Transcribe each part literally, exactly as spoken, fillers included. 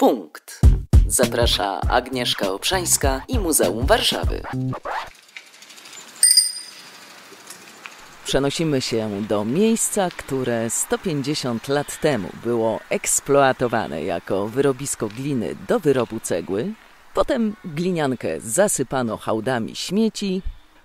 Punkt. Zaprasza Agnieszka Obszańska i Muzeum Warszawy. Przenosimy się do miejsca, które sto pięćdziesiąt lat temu było eksploatowane jako wyrobisko gliny do wyrobu cegły. Potem gliniankę zasypano hałdami śmieci.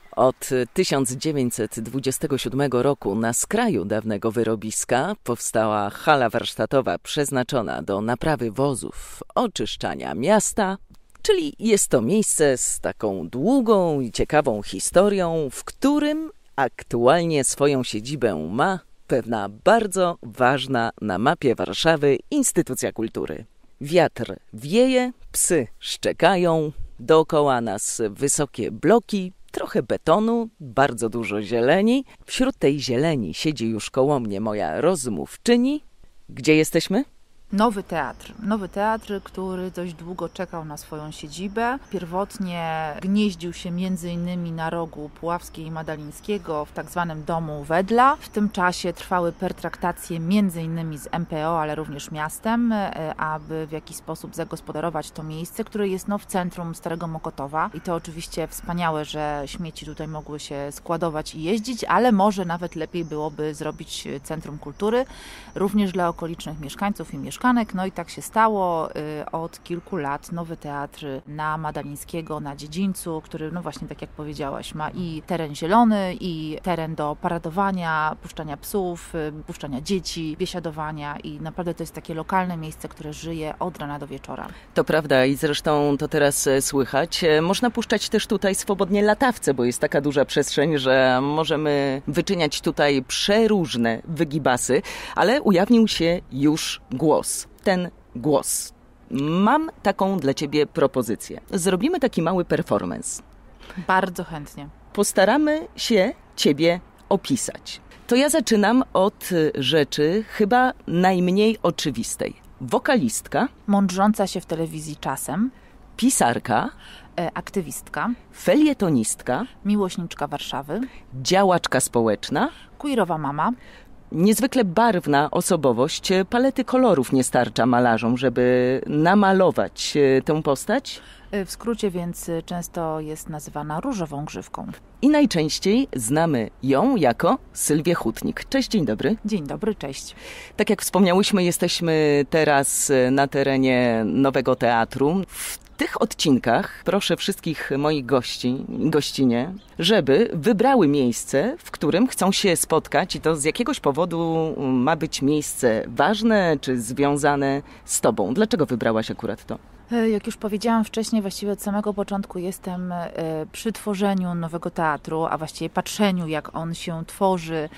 Od tysiąc dziewięćset dwudziestego siódmego roku na skraju dawnego wyrobiska powstała hala warsztatowa przeznaczona do naprawy wozów, oczyszczania miasta. Czyli jest to miejsce z taką długą i ciekawą historią, w którym aktualnie swoją siedzibę ma pewna bardzo ważna na mapie Warszawy instytucja kultury. Wiatr wieje, psy szczekają, dookoła nas wysokie bloki, trochę betonu, bardzo dużo zieleni. Wśród tej zieleni siedzi już koło mnie moja rozmówczyni. Gdzie jesteśmy? Nowy teatr. Nowy teatr, który dość długo czekał na swoją siedzibę. Pierwotnie gnieździł się między innymi na rogu Puławskiej i Madalińskiego w tak zwanym domu Wedla. W tym czasie trwały pertraktacje między innymi z M P O, ale również miastem, aby w jakiś sposób zagospodarować to miejsce, które jest no, w centrum Starego Mokotowa. I to oczywiście wspaniałe, że śmieci tutaj mogły się składować i jeździć, ale może nawet lepiej byłoby zrobić centrum kultury, również dla okolicznych mieszkańców i mieszkańców. No i tak się stało. Od kilku lat Nowy Teatr na Madalińskiego, na dziedzińcu, który, no właśnie tak jak powiedziałaś, ma i teren zielony, i teren do paradowania, puszczania psów, puszczania dzieci, biesiadowania i naprawdę to jest takie lokalne miejsce, które żyje od rana do wieczora. To prawda i zresztą to teraz słychać. Można puszczać też tutaj swobodnie latawce, bo jest taka duża przestrzeń, że możemy wyczyniać tutaj przeróżne wygibasy, ale ujawnił się już głos. Ten głos. Mam taką dla Ciebie propozycję. Zrobimy taki mały performance. Bardzo chętnie. Postaramy się Ciebie opisać. To ja zaczynam od rzeczy chyba najmniej oczywistej. Wokalistka. Mądrząca się w telewizji czasem. Pisarka. E, aktywistka. Felietonistka. Miłośniczka Warszawy. Działaczka społeczna. Queerowa mama. Niezwykle barwna osobowość, palety kolorów nie starcza malarzom, żeby namalować tę postać. W skrócie więc często jest nazywana różową grzywką. I najczęściej znamy ją jako Sylwię Hutnik. Cześć, dzień dobry. Dzień dobry, cześć. Tak jak wspomniałyśmy, jesteśmy teraz na terenie Nowego Teatru. W tych odcinkach proszę wszystkich moich gości i gościnie, żeby wybrały miejsce, w którym chcą się spotkać i to z jakiegoś powodu ma być miejsce ważne czy związane z Tobą. Dlaczego wybrałaś akurat to? Jak już powiedziałam wcześniej, właściwie od samego początku jestem przy tworzeniu Nowego Teatru, a właściwie patrzeniu, jak on się tworzy,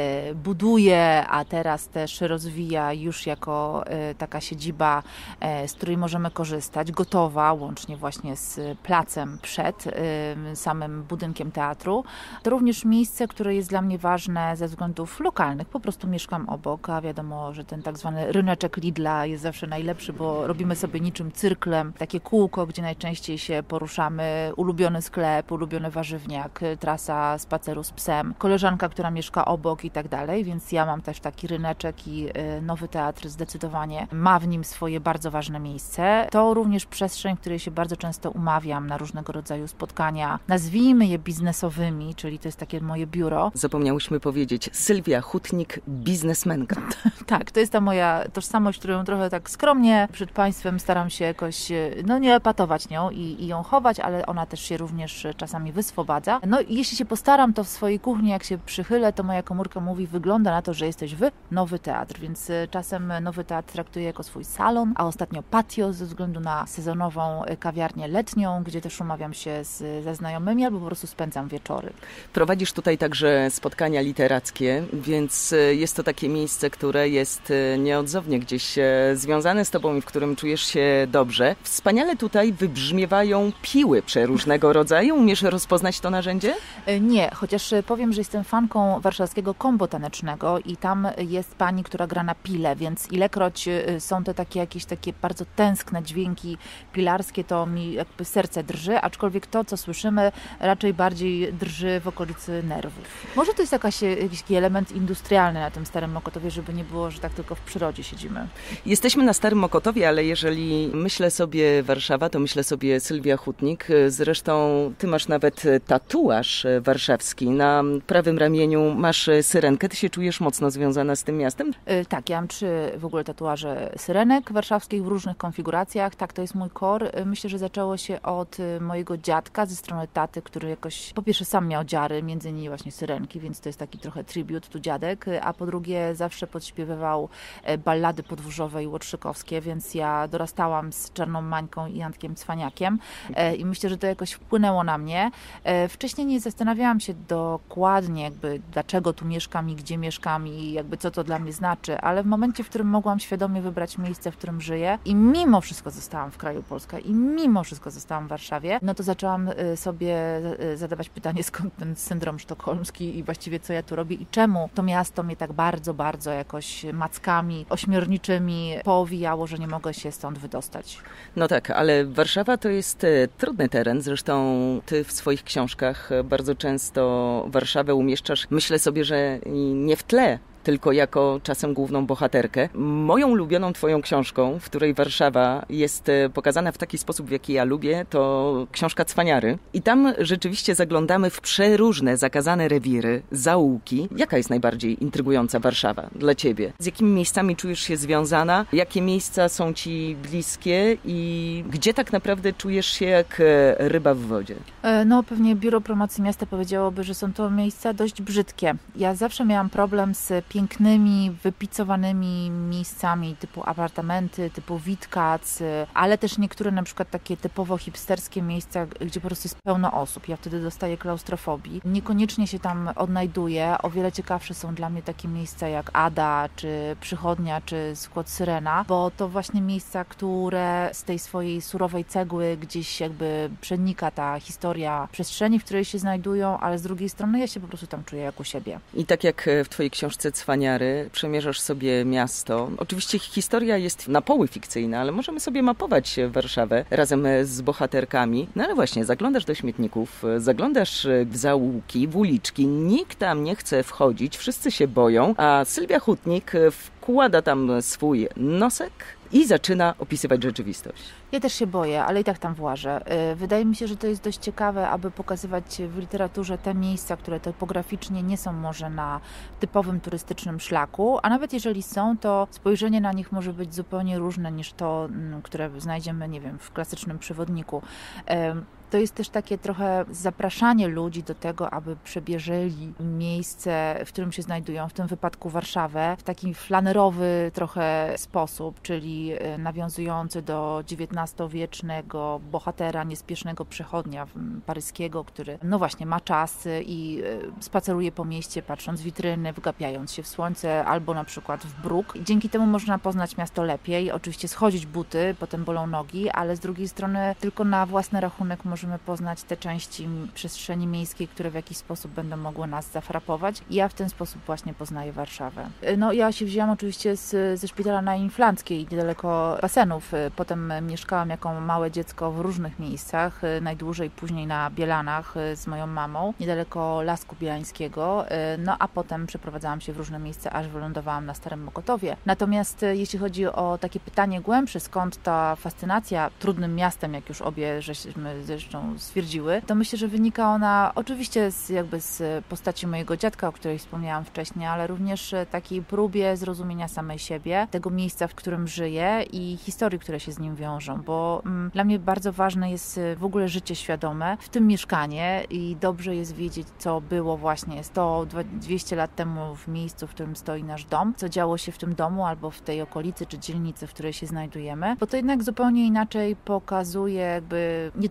buduje, a teraz też rozwija już jako taka siedziba, z której możemy korzystać, gotowa, łącznie właśnie z placem przed samym budynkiem teatru. To również miejsce, które jest dla mnie ważne ze względów lokalnych. Po prostu mieszkam obok, a wiadomo, że ten tak zwany ryneczek Lidla jest zawsze najlepszy, bo robimy sobie niczym cyrk, takie kółko, gdzie najczęściej się poruszamy, ulubiony sklep, ulubiony warzywniak, trasa spaceru z psem, koleżanka, która mieszka obok i tak dalej, więc ja mam też taki ryneczek i Nowy Teatr zdecydowanie ma w nim swoje bardzo ważne miejsce. To również przestrzeń, w której się bardzo często umawiam na różnego rodzaju spotkania, nazwijmy je biznesowymi, czyli to jest takie moje biuro. Zapomniałyśmy powiedzieć, Sylwia Hutnik, biznesmenka. Tak, to jest ta moja tożsamość, którą trochę tak skromnie przed Państwem staram się jakoś no nie epatować nią i, i ją chować, ale ona też się również czasami wyswobadza. No i jeśli się postaram, to w swojej kuchni, jak się przychylę, to moja komórka mówi, wygląda na to, że jesteś w Nowy Teatr, więc czasem Nowy Teatr traktuję jako swój salon, a ostatnio patio ze względu na sezonową kawiarnię letnią, gdzie też umawiam się z, ze znajomymi albo po prostu spędzam wieczory. Prowadzisz tutaj także spotkania literackie, więc jest to takie miejsce, które jest nieodzownie gdzieś związane z Tobą i w którym czujesz się dobrze. Wspaniale tutaj wybrzmiewają piły przeróżnego rodzaju. Umiesz rozpoznać to narzędzie? Nie, chociaż powiem, że jestem fanką warszawskiego kombo tanecznego i tam jest pani, która gra na pile, więc ilekroć są te takie jakieś takie bardzo tęskne dźwięki pilarstwa, włodarskie, to mi jakby serce drży, aczkolwiek to, co słyszymy, raczej bardziej drży w okolicy nerwów. Może to jest jakaś, jakiś element industrialny na tym Starym Mokotowie, żeby nie było, że tak tylko w przyrodzie siedzimy. Jesteśmy na Starym Mokotowie, ale jeżeli myślę sobie Warszawa, to myślę sobie Sylwia Hutnik. Zresztą ty masz nawet tatuaż warszawski. Na prawym ramieniu masz syrenkę. Ty się czujesz mocno związana z tym miastem? Yy, tak, ja mam trzy w ogóle tatuaże syrenek warszawskich w różnych konfiguracjach. Tak, to jest mój core. Myślę, że zaczęło się od mojego dziadka ze strony taty, który jakoś po pierwsze sam miał dziary, między innymi właśnie syrenki, więc to jest taki trochę tribut tu dziadek, a po drugie zawsze podśpiewywał ballady podwórzowe i łotrzykowskie, więc ja dorastałam z Czarną Mańką i Jantkiem Cwaniakiem i myślę, że to jakoś wpłynęło na mnie. Wcześniej nie zastanawiałam się dokładnie jakby dlaczego tu mieszkam i gdzie mieszkam i jakby co to dla mnie znaczy, ale w momencie, w którym mogłam świadomie wybrać miejsce, w którym żyję i mimo wszystko zostałam w kraju Polska i mimo wszystko zostałam w Warszawie, no to zaczęłam sobie zadawać pytanie, skąd ten syndrom sztokholmski i właściwie co ja tu robię i czemu to miasto mnie tak bardzo, bardzo jakoś mackami ośmiorniczymi poowijało, że nie mogę się stąd wydostać. No tak, ale Warszawa to jest trudny teren. Zresztą ty w swoich książkach bardzo często Warszawę umieszczasz, myślę sobie, że nie w tle, tylko jako czasem główną bohaterkę. Moją ulubioną twoją książką, w której Warszawa jest pokazana w taki sposób, w jaki ja lubię, to książka Cwaniary. I tam rzeczywiście zaglądamy w przeróżne zakazane rewiry, zaułki. Jaka jest najbardziej intrygująca Warszawa dla ciebie? Z jakimi miejscami czujesz się związana? Jakie miejsca są ci bliskie? I gdzie tak naprawdę czujesz się jak ryba w wodzie? No pewnie Biuro Promocji Miasta powiedziałoby, że są to miejsca dość brzydkie. Ja zawsze miałam problem z pięknymi, wypicowanymi miejscami typu apartamenty, typu Witkac, ale też niektóre na przykład takie typowo hipsterskie miejsca, gdzie po prostu jest pełno osób. Ja wtedy dostaję klaustrofobii. Niekoniecznie się tam odnajduję. O wiele ciekawsze są dla mnie takie miejsca jak Ada, czy Przychodnia, czy Skład Syrena, bo to właśnie miejsca, które z tej swojej surowej cegły gdzieś jakby przenika ta historia przestrzeni, w której się znajdują, ale z drugiej strony ja się po prostu tam czuję jak u siebie. I tak jak w twojej książce Cwaniary, przemierzasz sobie miasto. Oczywiście historia jest na poły fikcyjna, ale możemy sobie mapować Warszawę razem z bohaterkami. No ale właśnie, zaglądasz do śmietników, zaglądasz w zaułki, w uliczki, nikt tam nie chce wchodzić, wszyscy się boją, a Sylwia Hutnik wkłada tam swój nosek i zaczyna opisywać rzeczywistość. Ja też się boję, ale i tak tam włażę. Wydaje mi się, że to jest dość ciekawe, aby pokazywać w literaturze te miejsca, które topograficznie nie są może na typowym turystycznym szlaku, a nawet jeżeli są, to spojrzenie na nich może być zupełnie różne niż to, które znajdziemy, nie wiem, w klasycznym przewodniku. To jest też takie trochę zapraszanie ludzi do tego, aby przebierzeli miejsce, w którym się znajdują, w tym wypadku Warszawę, w taki flanerowy trochę sposób, czyli nawiązujący do dziewiętnastowiecznego bohatera, niespiesznego przechodnia paryskiego, który no właśnie ma czas i spaceruje po mieście, patrząc w witryny, wgapiając się w słońce albo na przykład w bruk. Dzięki temu można poznać miasto lepiej, oczywiście schodzić buty, potem bolą nogi, ale z drugiej strony tylko na własny rachunek możemy poznać te części przestrzeni miejskiej, które w jakiś sposób będą mogły nas zafrapować. I ja w ten sposób właśnie poznaję Warszawę. No ja się wzięłam oczywiście z, ze szpitala na Inflanckiej, niedaleko basenów. Potem mieszkałam jako małe dziecko w różnych miejscach, najdłużej później na Bielanach z moją mamą, niedaleko Lasku Bielańskiego, no a potem przeprowadzałam się w różne miejsca, aż wylądowałam na Starym Mokotowie. Natomiast jeśli chodzi o takie pytanie głębsze, skąd ta fascynacja trudnym miastem, jak już obie żeśmy zresztą stwierdziły, to myślę, że wynika ona oczywiście z, jakby z postaci mojego dziadka, o której wspomniałam wcześniej, ale również takiej próbie zrozumienia samej siebie, tego miejsca, w którym żyję i historii, które się z nim wiążą, bo mm, dla mnie bardzo ważne jest w ogóle życie świadome, w tym mieszkanie i dobrze jest wiedzieć, co było właśnie sto dwieście lat temu w miejscu, w którym stoi nasz dom, co działo się w tym domu albo w tej okolicy czy dzielnicy, w której się znajdujemy, bo to jednak zupełnie inaczej pokazuje jakby nie tylko historię,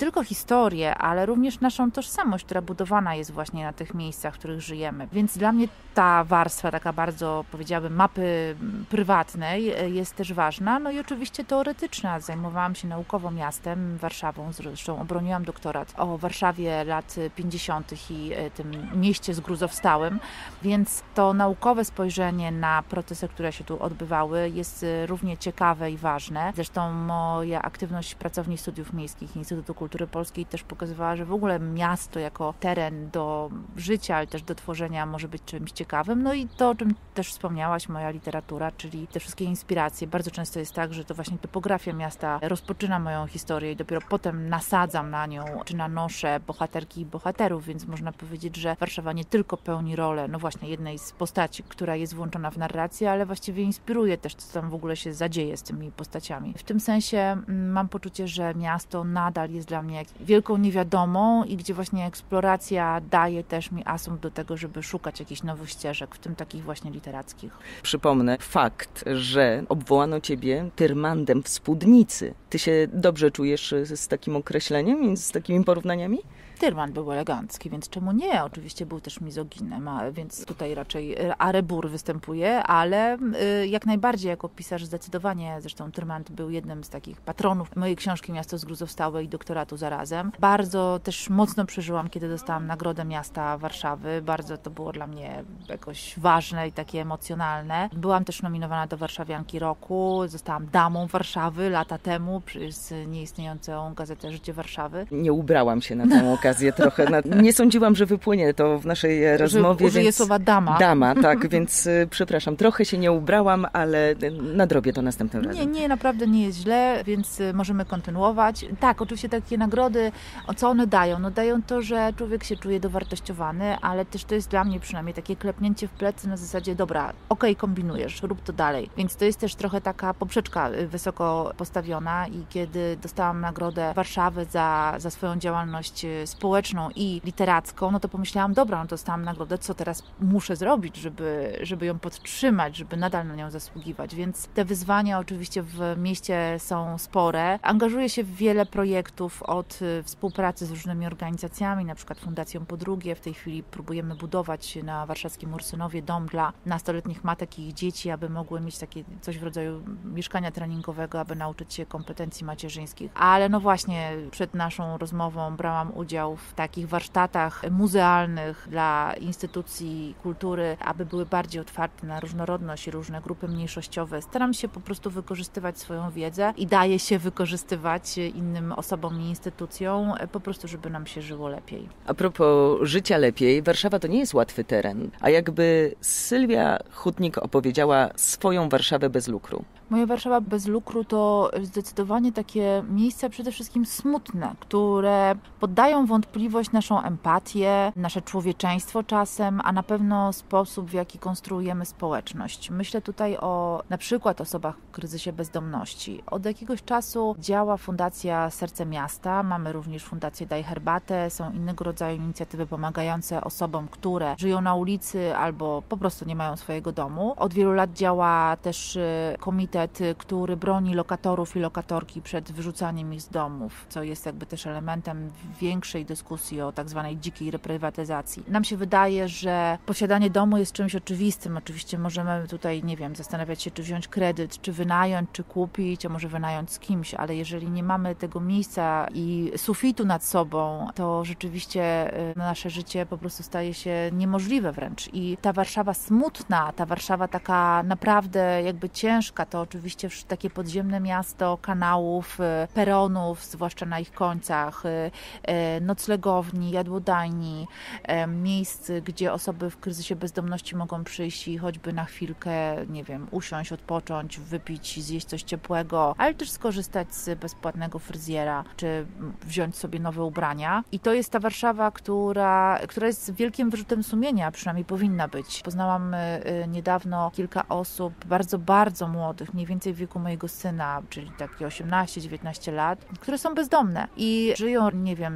historię, ale również naszą tożsamość, która budowana jest właśnie na tych miejscach, w których żyjemy. Więc dla mnie ta warstwa taka bardzo, powiedziałabym, mapy prywatnej jest też ważna. No i oczywiście teoretyczna. Zajmowałam się naukowo miastem, Warszawą, zresztą obroniłam doktorat o Warszawie lat pięćdziesiątych i tym mieście zgruzowstałym, więc to naukowe spojrzenie na procesy, które się tu odbywały, jest równie ciekawe i ważne. Zresztą moja aktywność pracowni studiów miejskich Instytutu Kultury Polskiej też pokazywała, że w ogóle miasto jako teren do życia, ale też do tworzenia może być czymś ciekawym. No i to, o czym też wspomniałaś, moja literatura, czyli te wszystkie inspiracje. Bardzo często jest tak, że to właśnie topografia miasta rozpoczyna moją historię i dopiero potem nasadzam na nią, czy nanoszę bohaterki i bohaterów, więc można powiedzieć, że Warszawa nie tylko pełni rolę, no właśnie jednej z postaci, która jest włączona w narrację, ale właściwie inspiruje też, co tam w ogóle się zadzieje z tymi postaciami. W tym sensie mam poczucie, że miasto nadal jest dla mnie wielką niewiadomą i gdzie właśnie eksploracja daje też mi asumpt do tego, żeby szukać jakichś nowych ścieżek, w tym takich właśnie literackich. Przypomnę fakt, że obwołano ciebie Tyrmandem w spódnicy. Ty się dobrze czujesz z takim określeniem i z takimi porównaniami? Tyrman był elegancki, więc czemu nie? Oczywiście był też mizoginem, a, więc tutaj raczej arebur występuje, ale y, jak najbardziej jako pisarz zdecydowanie, zresztą Tyrman był jednym z takich patronów mojej książki Miasto zgruzowstałe i doktoratu zarazem. Bardzo też mocno przeżyłam, kiedy dostałam Nagrodę Miasta Warszawy. Bardzo to było dla mnie jakoś ważne i takie emocjonalne. Byłam też nominowana do Warszawianki Roku, zostałam damą Warszawy lata temu przez nieistniejącą gazetę Życie Warszawy. Nie ubrałam się na tę okazję trochę. Na... Nie sądziłam, że wypłynie to w naszej rozmowie. Użyję więc... słowa dama. Dama, tak, więc y, przepraszam, trochę się nie ubrałam, ale nadrobię to następnym razem. Nie, nie, naprawdę nie jest źle, więc możemy kontynuować. Tak, oczywiście takie nagrody, o co one dają? No dają to, że człowiek się czuje dowartościowany, ale też to jest dla mnie przynajmniej takie klepnięcie w plecy na zasadzie, dobra, okej, kombinujesz, rób to dalej. Więc to jest też trochę taka poprzeczka wysoko postawiona i kiedy dostałam nagrodę Warszawy za, za swoją działalność społeczną i literacką, no to pomyślałam, dobra, no dostałam nagrodę, co teraz muszę zrobić, żeby, żeby ją podtrzymać, żeby nadal na nią zasługiwać. Więc te wyzwania oczywiście w mieście są spore. Angażuję się w wiele projektów od współpracy z różnymi organizacjami, na przykład Fundacją Podrugie. W tej chwili próbujemy budować na warszawskim Ursynowie dom dla nastoletnich matek i ich dzieci, aby mogły mieć takie coś w rodzaju mieszkania treningowego, aby nauczyć się kompetencji macierzyńskich. Ale no właśnie przed naszą rozmową brałam udział w takich warsztatach muzealnych dla instytucji kultury, aby były bardziej otwarte na różnorodność i różne grupy mniejszościowe. Staram się po prostu wykorzystywać swoją wiedzę i daję się wykorzystywać innym osobom i instytucjom, po prostu, żeby nam się żyło lepiej. A propos życia lepiej, Warszawa to nie jest łatwy teren, a jakby Sylwia Hutnik opowiedziała swoją Warszawę bez lukru. Moja Warszawa bez lukru to zdecydowanie takie miejsca przede wszystkim smutne, które poddają wątpliwość naszą empatię, nasze człowieczeństwo czasem, a na pewno sposób, w jaki konstruujemy społeczność. Myślę tutaj o na przykład osobach w kryzysie bezdomności. Od jakiegoś czasu działa Fundacja Serce Miasta, mamy również Fundację Daj Herbatę, są innego rodzaju inicjatywy pomagające osobom, które żyją na ulicy albo po prostu nie mają swojego domu. Od wielu lat działa też komitet, który broni lokatorów i lokatorki przed wyrzucaniem ich z domów, co jest jakby też elementem większej dyskusji o tak zwanej dzikiej reprywatyzacji. Nam się wydaje, że posiadanie domu jest czymś oczywistym. Oczywiście możemy tutaj, nie wiem, zastanawiać się, czy wziąć kredyt, czy wynająć, czy kupić, a może wynająć z kimś, ale jeżeli nie mamy tego miejsca i sufitu nad sobą, to rzeczywiście nasze życie po prostu staje się niemożliwe wręcz. I ta Warszawa smutna, ta Warszawa taka naprawdę jakby ciężka, to oczywiście takie podziemne miasto kanałów, peronów, zwłaszcza na ich końcach, noclegowni, jadłodajni, miejsc, gdzie osoby w kryzysie bezdomności mogą przyjść i choćby na chwilkę, nie wiem, usiąść, odpocząć, wypić, zjeść coś ciepłego, ale też skorzystać z bezpłatnego fryzjera, czy wziąć sobie nowe ubrania. I to jest ta Warszawa, która, która jest wielkim wyrzutem sumienia, przynajmniej powinna być. Poznałam niedawno kilka osób bardzo, bardzo młodych, mniej więcej w wieku mojego syna, czyli takie osiemnaście dziewiętnaście lat, które są bezdomne i żyją, nie wiem,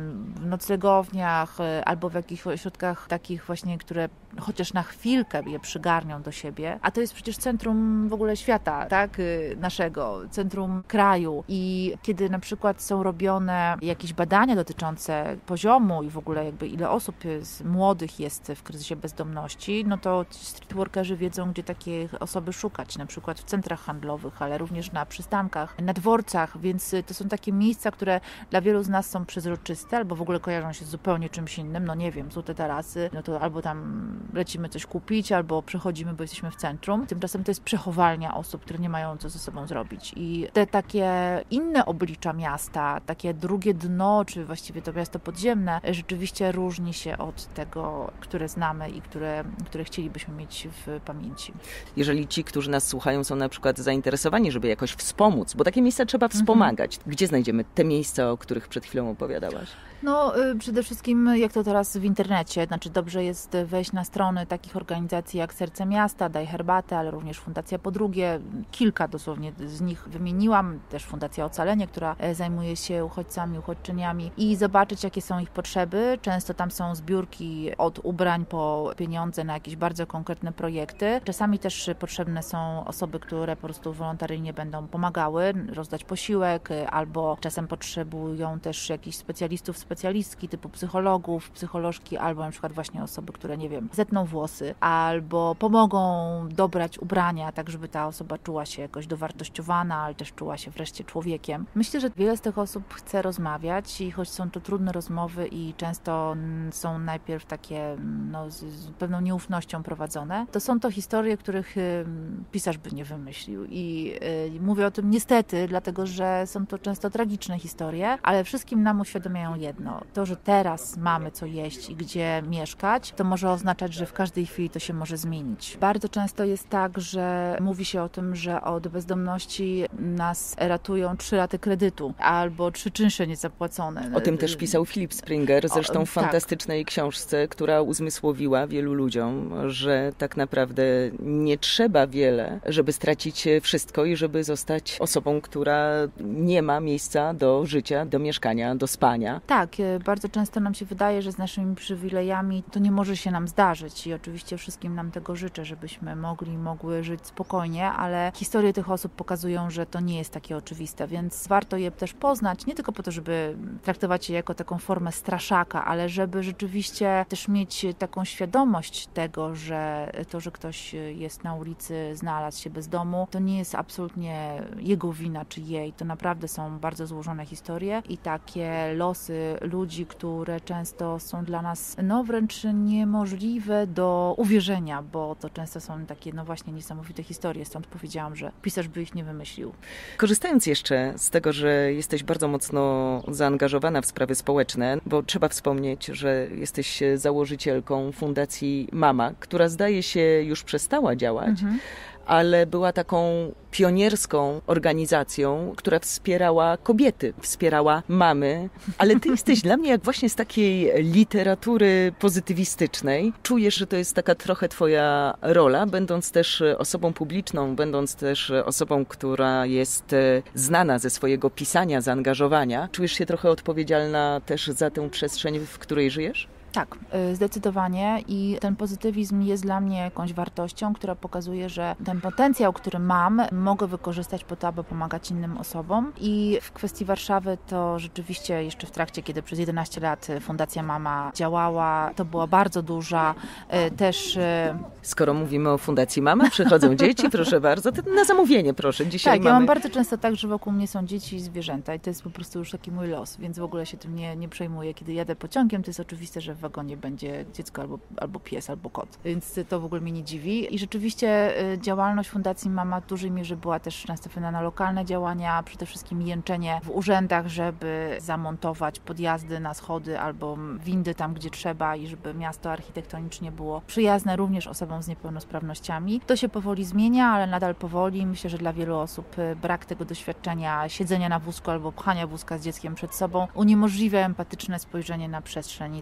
noclegowniach albo w jakichś ośrodkach takich właśnie, które chociaż na chwilkę je przygarnią do siebie, a to jest przecież centrum w ogóle świata, tak, naszego, centrum kraju i kiedy na przykład są robione jakieś badania dotyczące poziomu i w ogóle jakby ile osób z młodych jest w kryzysie bezdomności, no to streetworkerzy wiedzą, gdzie takie osoby szukać, na przykład w centrach handlowych, ale również na przystankach, na dworcach, więc to są takie miejsca, które dla wielu z nas są przezroczyste albo w ogóle kojarzą się z zupełnie czymś innym, no nie wiem, złote tarasy, no to albo tam lecimy coś kupić, albo przechodzimy, bo jesteśmy w centrum. Tymczasem to jest przechowalnia osób, które nie mają co ze sobą zrobić. I te takie inne oblicza miasta, takie drugie dno, czy właściwie to miasto podziemne, rzeczywiście różni się od tego, które znamy i które, które chcielibyśmy mieć w pamięci. Jeżeli ci, którzy nas słuchają, są na przykład zainteresowani, żeby jakoś wspomóc, bo takie miejsca trzeba wspomagać. Mhm. Gdzie znajdziemy te miejsca, o których przed chwilą opowiadałaś? No przede wszystkim jak to teraz w internecie, znaczy dobrze jest wejść na strony takich organizacji jak Serce Miasta, Daj Herbatę, ale również Fundacja Podrugie, kilka dosłownie z nich wymieniłam, też Fundacja Ocalenie, która zajmuje się uchodźcami, uchodźczyniami i zobaczyć jakie są ich potrzeby. Często tam są zbiórki od ubrań po pieniądze na jakieś bardzo konkretne projekty. Czasami też potrzebne są osoby, które po prostu wolontaryjnie będą pomagały, rozdać posiłek, albo czasem potrzebują też jakichś specjalistów, specjalistki typu psychologów, psycholożki, albo na przykład właśnie osoby, które, nie wiem, zetną włosy, albo pomogą dobrać ubrania, tak żeby ta osoba czuła się jakoś dowartościowana, ale też czuła się wreszcie człowiekiem. Myślę, że wiele z tych osób chce rozmawiać i choć są to trudne rozmowy i często są najpierw takie no, z, z pewną nieufnością prowadzone, to są to historie, których y, pisarz by nie wymyślił i y, mówię o tym niestety, dlatego że są to często tragiczne historie, ale wszystkim nam uświadamiają jedno. To, że teraz mamy co jeść i gdzie mieszkać, to może oznaczać, że w każdej chwili to się może zmienić. Bardzo często jest tak, że mówi się o tym, że od bezdomności nas ratują trzy raty kredytu albo trzy czynsze niezapłacone. O tym też pisał Philip Springer, zresztą o, w fantastycznej tak. książce, która uzmysłowiła wielu ludziom, że tak naprawdę nie trzeba wiele, żeby stracić wszystko i żeby zostać osobą, która nie ma miejsca do życia, do mieszkania, do spania. Tak, bardzo często nam się wydaje, że z naszymi przywilejami to nie może się nam zdarzyć i oczywiście wszystkim nam tego życzę, żebyśmy mogli, mogły żyć spokojnie, ale historie tych osób pokazują, że to nie jest takie oczywiste, więc warto je też poznać, nie tylko po to, żeby traktować je jako taką formę straszaka, ale żeby rzeczywiście też mieć taką świadomość tego, że to, że ktoś jest na ulicy, znalazł się bez domu, to nie jest absolutnie jego wina czy jej, to naprawdę są bardzo złożone historie i takie losy ludzi, które często są dla nas no wręcz niemożliwe do uwierzenia, bo to często są takie no właśnie niesamowite historie, stąd powiedziałam, że pisarz by ich nie wymyślił. Korzystając jeszcze z tego, że jesteś bardzo mocno zaangażowana w sprawy społeczne, bo trzeba wspomnieć, że jesteś założycielką Fundacji Mama, która zdaje się już przestała działać, mhm. ale była taką pionierską organizacją, która wspierała kobiety, wspierała mamy, ale ty jesteś dla mnie jak właśnie z takiej literatury pozytywistycznej. Czujesz, że to jest taka trochę twoja rola, będąc też osobą publiczną, będąc też osobą, która jest znana ze swojego pisania, zaangażowania. Czujesz się trochę odpowiedzialna też za tę przestrzeń, w której żyjesz? Tak, zdecydowanie i ten pozytywizm jest dla mnie jakąś wartością, która pokazuje, że ten potencjał, który mam, mogę wykorzystać po to, aby pomagać innym osobom i w kwestii Warszawy to rzeczywiście jeszcze w trakcie, kiedy przez jedenaście lat Fundacja Mama działała, to była bardzo duża też... Skoro mówimy o Fundacji Mama, przychodzą dzieci, proszę bardzo, to na zamówienie proszę. Dzisiaj tak, mamy... ja mam bardzo często tak, że wokół mnie są dzieci i zwierzęta i to jest po prostu już taki mój los, więc w ogóle się tym nie, nie przejmuję. Kiedy jadę pociągiem, to jest oczywiste, że w wagonie będzie dziecko albo, albo pies, albo kot. Więc to w ogóle mnie nie dziwi. I rzeczywiście działalność Fundacji Mama w dużej mierze była też nastawiona na lokalne działania, przede wszystkim jęczenie w urzędach, żeby zamontować podjazdy na schody albo windy tam, gdzie trzeba i żeby miasto architektonicznie było przyjazne również osobom z niepełnosprawnościami. To się powoli zmienia, ale nadal powoli. Myślę, że dla wielu osób brak tego doświadczenia siedzenia na wózku albo pchania wózka z dzieckiem przed sobą uniemożliwia empatyczne spojrzenie na przestrzeń i to bardzo często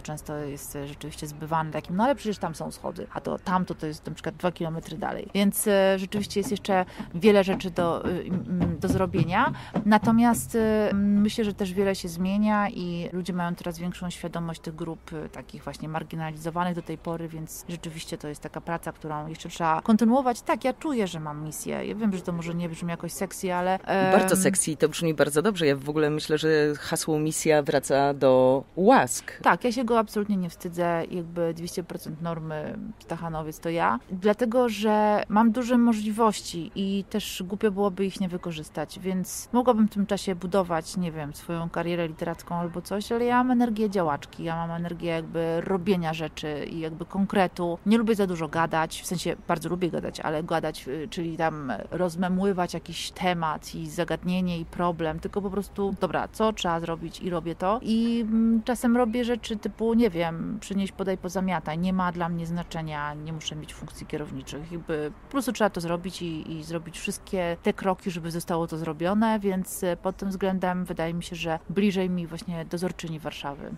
często jest rzeczywiście zbywane takim, no ale przecież tam są schody, a to tamto to jest na przykład dwa kilometry dalej. Więc rzeczywiście jest jeszcze wiele rzeczy do, do zrobienia. Natomiast myślę, że też wiele się zmienia i ludzie mają coraz większą świadomość tych grup takich właśnie marginalizowanych do tej pory, więc rzeczywiście to jest taka praca, którą jeszcze trzeba kontynuować. Tak, ja czuję, że mam misję. Ja wiem, że to może nie brzmi jakoś sexy, ale... Bardzo sexy, to brzmi bardzo dobrze. Ja w ogóle myślę, że hasło misja wraca do łask. Tak, ja się go absolutnie nie wstydzę. Jakby dwieście procent normy Stachanowiec to ja. Dlatego, że mam duże możliwości i też głupio byłoby ich nie wykorzystać, więc mogłabym w tym czasie budować, nie wiem, swoją karierę literacką albo coś, ale ja mam energię działaczki, ja mam energię jakby robienia rzeczy i jakby konkretu. Nie lubię za dużo gadać, w sensie bardzo lubię gadać, ale gadać, czyli tam rozmemływać jakiś temat i zagadnienie i problem, tylko po prostu, dobra, co trzeba zrobić i robię to. I czasem robię rzeczy typu, nie wiem, przynieść, podaj, pozamiataj. Nie ma dla mnie znaczenia, nie muszę mieć funkcji kierowniczych. Jakby po prostu trzeba to zrobić i, i zrobić wszystkie te kroki, żeby zostało to zrobione, więc pod tym względem wydaje mi się, że bliżej mi właśnie dozorczyni Warszawy.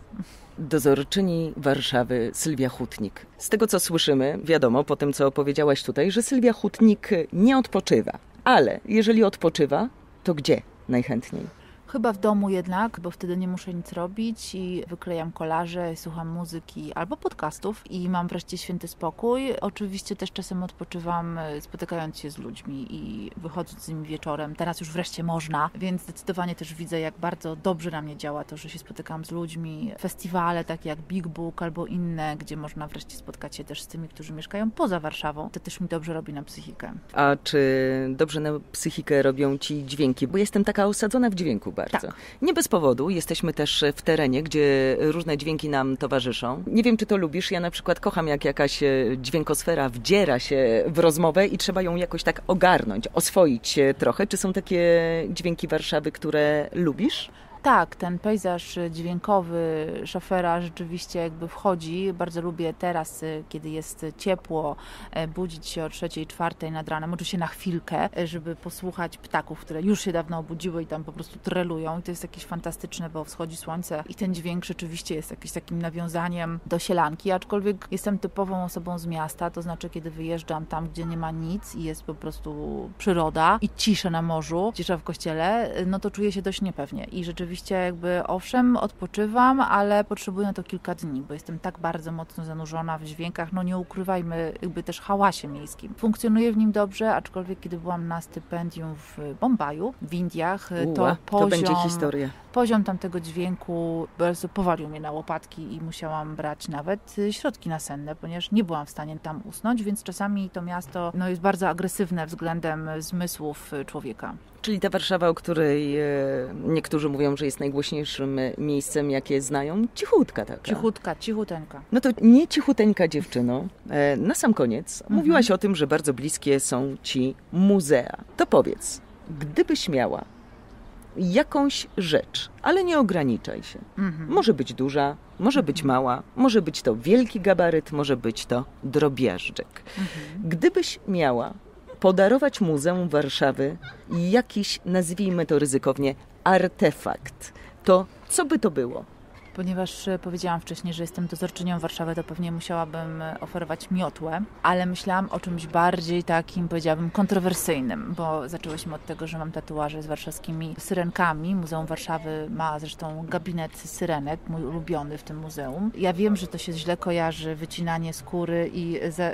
Dozorczyni Warszawy Sylwia Hutnik. Z tego, co słyszymy, wiadomo, po tym, co powiedziałaś tutaj, że Sylwia Hutnik nie odpoczywa. Ale jeżeli odpoczywa, to gdzie najchętniej? Chyba w domu jednak, bo wtedy nie muszę nic robić i wyklejam kolaże, słucham muzyki albo podcastów i mam wreszcie święty spokój. Oczywiście też czasem odpoczywam, spotykając się z ludźmi i wychodząc z nimi wieczorem. Teraz już wreszcie można, więc zdecydowanie też widzę, jak bardzo dobrze na mnie działa to, że się spotykam z ludźmi. Festiwale takie jak Big Book albo inne, gdzie można wreszcie spotkać się też z tymi, którzy mieszkają poza Warszawą. To też mi dobrze robi na psychikę. A czy dobrze na psychikę robią ci dźwięki? Bo jestem taka osadzona w dźwięku bardzo. Tak. Nie bez powodu. Jesteśmy też w terenie, gdzie różne dźwięki nam towarzyszą. Nie wiem, czy to lubisz. Ja na przykład kocham, jak jakaś dźwiękosfera wdziera się w rozmowę i trzeba ją jakoś tak ogarnąć, oswoić się trochę. Czy są takie dźwięki Warszawy, które lubisz? Tak, ten pejzaż dźwiękowy szofera rzeczywiście jakby wchodzi. Bardzo lubię teraz, kiedy jest ciepło, budzić się o trzeciej, czwartej nad ranem, oczywiście na chwilkę, żeby posłuchać ptaków, które już się dawno obudziły i tam po prostu trelują. I to jest jakieś fantastyczne, bo wschodzi słońce i ten dźwięk rzeczywiście jest jakimś takim nawiązaniem do sielanki, aczkolwiek jestem typową osobą z miasta, to znaczy kiedy wyjeżdżam tam, gdzie nie ma nic i jest po prostu przyroda i cisza na morzu, cisza w kościele, no to czuję się dość niepewnie i rzeczywiście Oczywiście jakby owszem, odpoczywam, ale potrzebuję na to kilka dni, bo jestem tak bardzo mocno zanurzona w dźwiękach, no nie ukrywajmy, jakby też hałasie miejskim. Funkcjonuję w nim dobrze, aczkolwiek kiedy byłam na stypendium w Bombaju, w Indiach, to Uła, poziom... To będzie historia. Poziom tamtego dźwięku bardzo powalił mnie na łopatki i musiałam brać nawet środki nasenne, ponieważ nie byłam w stanie tam usnąć, więc czasami to miasto no, jest bardzo agresywne względem zmysłów człowieka. Czyli ta Warszawa, o której e, niektórzy mówią, że jest najgłośniejszym miejscem, jakie znają, cichutka taka. Cichutka, cichuteńka. No to nie cichuteńka dziewczyno. E, na sam koniec mhm. mówiłaś o tym, że bardzo bliskie są ci muzea. To powiedz, gdybyś miała jakąś rzecz, ale nie ograniczaj się. Mhm. Może być duża, może mhm. być mała, może być to wielki gabaryt, może być to drobiażdżek. Mhm. Gdybyś miała podarować Muzeum Warszawy jakiś, nazwijmy to ryzykownie, artefakt, to co by to było? Ponieważ powiedziałam wcześniej, że jestem dozorczynią Warszawy, to pewnie musiałabym oferować miotłę, ale myślałam o czymś bardziej takim, powiedziałabym, kontrowersyjnym, bo zaczęłyśmy od tego, że mam tatuaże z warszawskimi syrenkami. Muzeum Warszawy ma zresztą gabinet syrenek, mój ulubiony w tym muzeum. Ja wiem, że to się źle kojarzy, wycinanie skóry i... Za...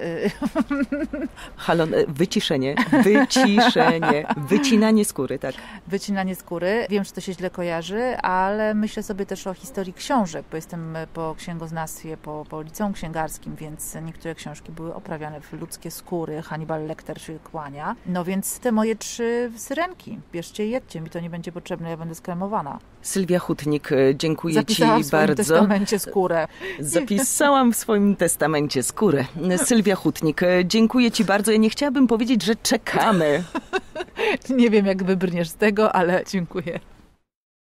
Halo, wyciszenie, wyciszenie, wycinanie skóry, tak. Wycinanie skóry. Wiem, że to się źle kojarzy, ale myślę sobie też o historii książek, bo jestem po księgoznawstwie, po, po liceum księgarskim, więc niektóre książki były oprawiane w ludzkie skóry. Hannibal Lecter się kłania. No więc te moje trzy syrenki, bierzcie i jedźcie, mi to nie będzie potrzebne, ja będę skremowana. Sylwia Hutnik, dziękuję Zapisałam Ci bardzo. Zapisałam w swoim testamencie skórę. Zapisałam w swoim testamencie skórę. Sylwia Hutnik, dziękuję Ci bardzo. Ja nie chciałabym powiedzieć, że czekamy. Nie wiem, jak wybrniesz z tego, ale dziękuję.